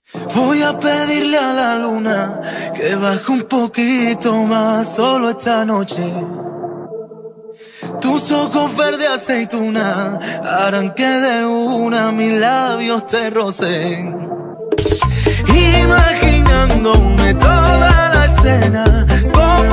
Voy a pedirle a la luna que baje un poquito más solo esta noche. Tus ojos verde aceituna harán que de una mis labios te rocen. Imaginándome toda la escena,